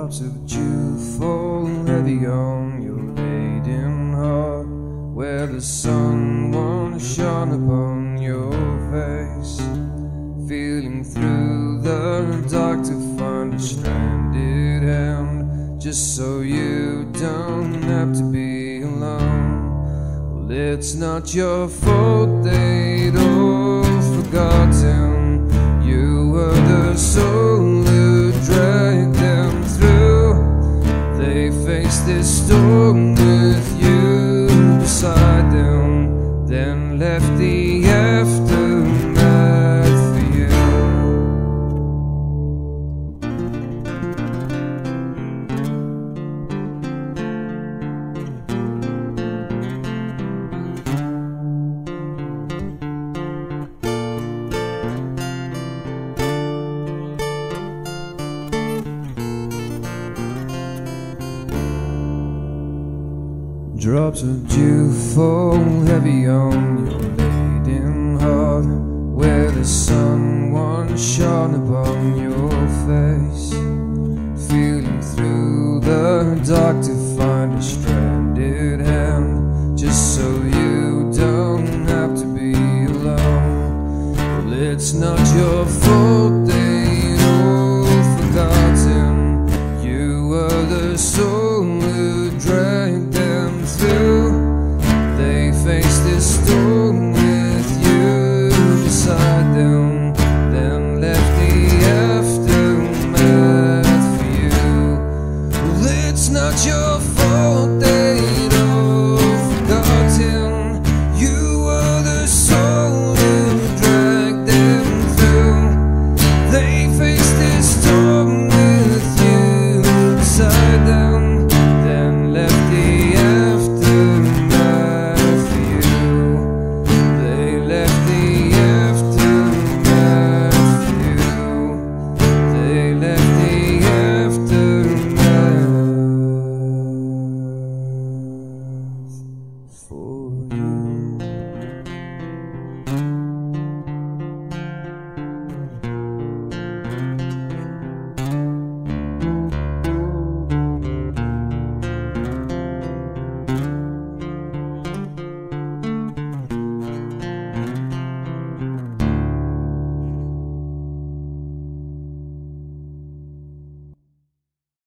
Drops of dew fall heavy on your laden heart, where the sun once shone upon your face. Feeling through the dark to find a stranded hand, just so you don't have to be alone. Well, it's not your fault they'd all forgotten. You were the soul who dragged them through. They faced this storm with you beside them, then left the aftermath for you. Drops of dew fall heavy on your laden heart, where the sun once shone upon your face. Feeling through the dark to find a stranded hand, just so you don't have to be alone. Well, it's not your fault